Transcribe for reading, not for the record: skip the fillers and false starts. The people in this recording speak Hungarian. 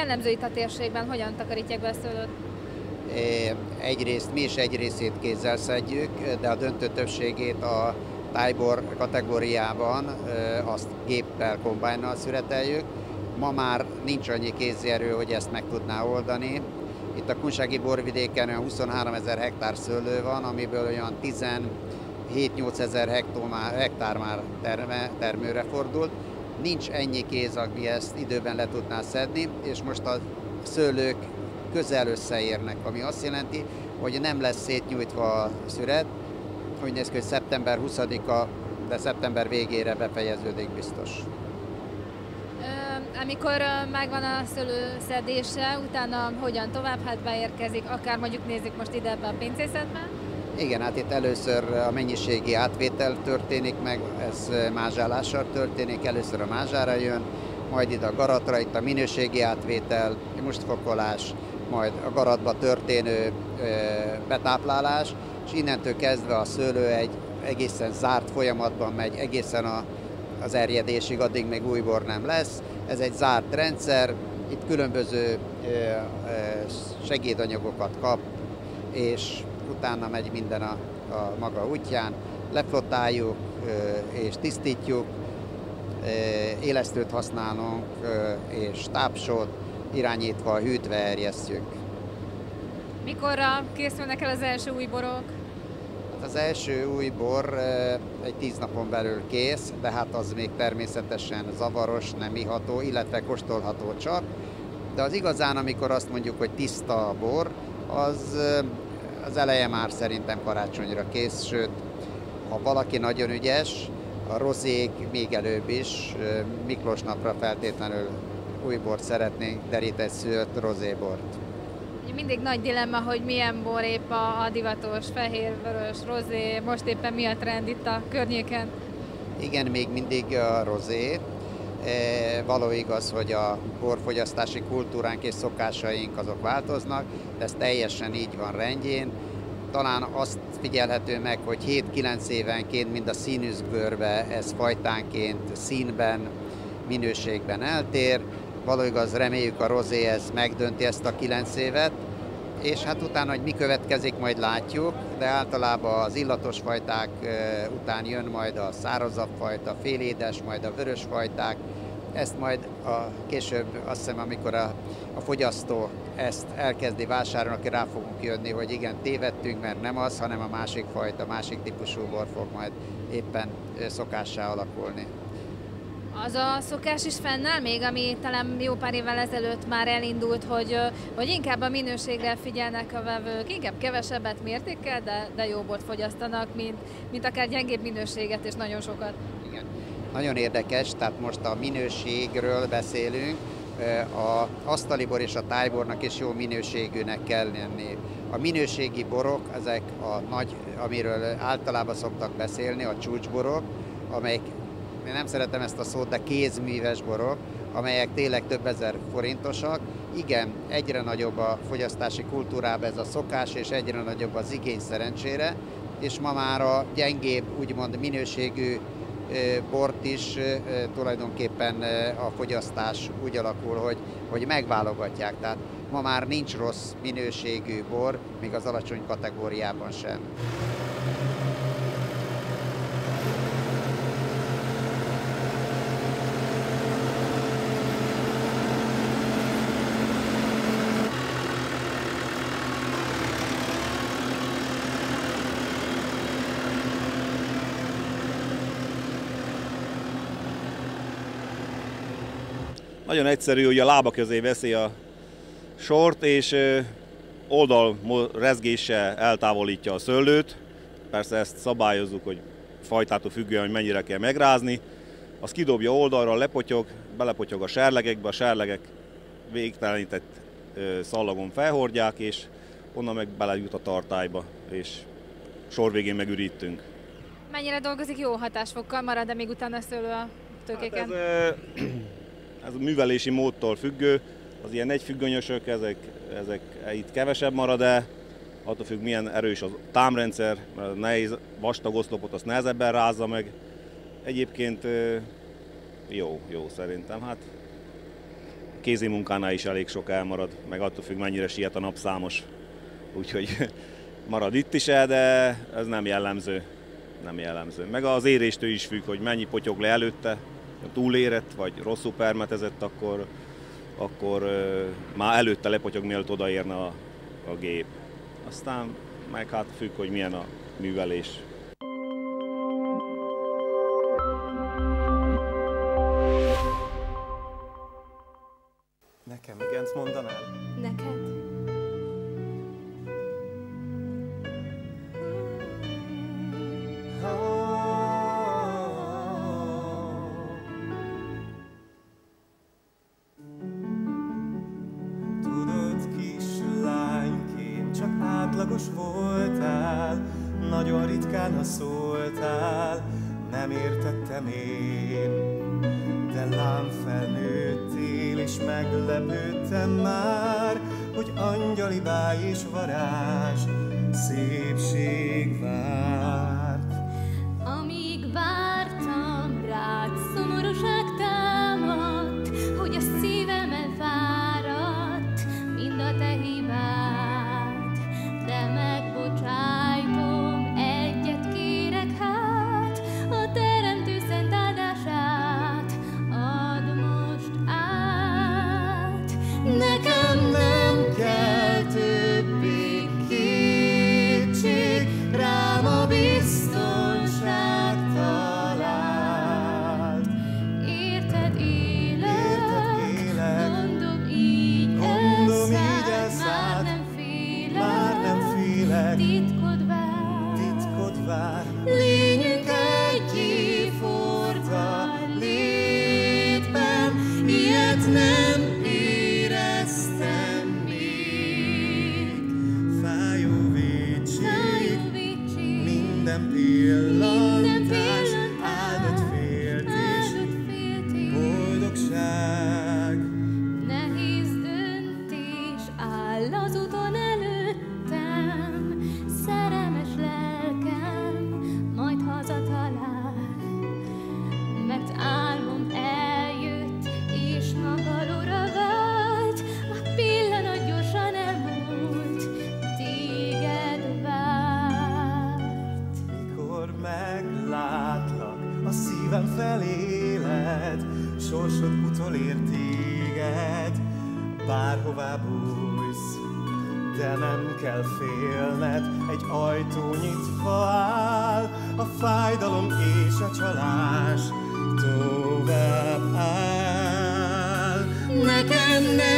jellemző itt a térségben? Hogyan takarítják be a szőlőt? Egyrészt mi is egy részét kézzel szedjük, de a döntő többségét a tájbor kategóriában azt géppel, kombájnnal szüreteljük. Ma már nincs annyi kézi erő, hogy ezt meg tudná oldani. Itt a kunsági borvidéken olyan 23 000 hektár szőlő van, amiből olyan 17-8 ezer hektár már termőre fordult. Nincs ennyi kéz, aki ezt időben le tudná szedni, és most a szőlők közel összeérnek, ami azt jelenti, hogy nem lesz szétnyújtva a szüret. Úgy néz ki, hogy szeptember 20-a, de szeptember végére befejeződik biztos. Amikor megvan a szőlő szedése, utána hogyan tovább? Hát beérkezik, akár mondjuk nézzük most ide ebbe a pincészetbe. Igen, hát itt először a mennyiségi átvétel történik meg, ez mázsálással történik, először a mázsára jön, majd ide a garatra, itt a minőségi átvétel, mustfokolás, majd a garatba történő betáplálás, és innentől kezdve a szőlő egy egészen zárt folyamatban megy, egészen az erjedésig, addig még új bor nem lesz. Ez egy zárt rendszer, itt különböző segédanyagokat kap, és utána megy minden a maga útján. Leflottáljuk és tisztítjuk, élesztőt használunk és tápsot, irányítva, hűtve erjesztjük. Mikorra készülnek el az első új borok? Az első új bor egy 10 napon belül kész, de hát az még természetesen zavaros, nem iható, illetve kóstolható csak. De az igazán, amikor azt mondjuk, hogy tiszta a bor, az eleje már szerintem karácsonyra kész, sőt, ha valaki nagyon ügyes, a rozék még előbb is, Miklós napra feltétlenül új bort szeretnénk, derített szőtt rozébort. Mindig nagy dilemma, hogy milyen bor épp a divatos, fehér, vörös, rozé, most éppen mi a trend itt a környéken? Igen, még mindig a rozé. Való igaz, hogy a borfogyasztási kultúránk és szokásaink azok változnak, de ez teljesen így van rendjén. Talán azt figyelhető meg, hogy 7-9 évenként mind a színüzgbőrbe ez fajtánként, színben, minőségben eltér. Való igaz, reméljük a rozé ez megdönti ezt a 9 évet, és hát utána, hogy mi következik, majd látjuk, de általában az illatos fajták után jön majd a szárazabb fajta, félédes, majd a vörös fajták. Ezt majd később, azt hiszem, amikor a fogyasztó ezt elkezdi vásárolni, akkor rá fogunk jönni, hogy igen, tévedtünk, mert nem az, hanem a másik fajta, másik típusú bor fog majd éppen szokássá alakulni. Az a szokás is fennáll még, ami talán jó pár évvel ezelőtt már elindult, hogy inkább a minőségre figyelnek a vevők, inkább kevesebbet mértékkel, de jó bort fogyasztanak, mint akár gyengébb minőséget és nagyon sokat. Igen. Nagyon érdekes, tehát most a minőségről beszélünk, a asztalibor és a tájbornak is jó minőségűnek kell lenni. A minőségi borok, ezek a nagy, amiről általában szoktak beszélni, a csúcsborok, amelyek, én nem szeretem ezt a szót, de kézműves borok, amelyek tényleg több ezer forintosak. Igen, egyre nagyobb a fogyasztási kultúrában ez a szokás, és egyre nagyobb az igény szerencsére, és ma már a gyengébb, úgymond minőségű bort is tulajdonképpen a fogyasztás úgy alakul, hogy megválogatják. Tehát ma már nincs rossz minőségű bor, még az alacsony kategóriában sem. Nagyon egyszerű, hogy a lába közé veszi a sort, és oldal rezgéssel eltávolítja a szőlőt. Persze ezt szabályozzuk, hogy fajtától függően, hogy mennyire kell megrázni. Azt kidobja oldalra, lepotyog, belepotyog a serlegekbe, a serlegek végtelenített szallagon felhordják, és onnan meg belejut a tartályba, és sor végén megürítünk. Mennyire dolgozik jó hatásfokkal, marad-e még utána a szőlő a tőkéken? Hát ez a művelési módtól függő, az ilyen egyfüggönyösök, ezek itt kevesebb marad, de attól függ, milyen erős a támrendszer, mert nehéz vastag oszlopot azt nehezebben rázza meg. Egyébként jó szerintem. Hát kézi munkánál is elég sok elmarad, meg attól függ, mennyire siet a napszámos. Úgyhogy marad itt is el, de ez nem jellemző. Nem jellemző. Meg az éréstől is függ, hogy mennyi potyog le előtte, túlérett, vagy rosszul permetezett, akkor már előtte lepotyog, mielőtt odaérne a gép. Aztán meg hát függ, hogy milyen a művelés. Nekem igent mondanál? Neked? Tudod, kislányként csak átlagos voltál, nagyon ritkán, ha szóltál, nem értettem én. De lám felnőttél, és meglepődtem már, hogy angyali báj és varázs, szépség várt. Amíg vártam rád, szomorúság támadt, hogy a szívem elfáradt, mind a te hibád. De megbocsájtom, egyet kérek hát, a teremtő szent áldását add most át. Nekem nem kell többé kétség, rám a biztonság talált. Érted élek, mondom így elszállt, már nem félek, titkod vár, lényünk egyé forda létben, ilyet nem éreztem még. Fájó vétség, minden pillantás, áldott féltés, boldogság. nehéz döntés áll az úton előttem, szerelmes lelkem majd hazatalál, mert álmom eljött és magalóra vált, a pillanat gyorsan elmúlt, téged várt. Mikor meglátlak, a szívem feléled, sorsod utolér téged, bárhová bújsz, de nem kell félned, egy ajtó nyitva áll, a fájdalom és a csalás tovább áll. Nekem nem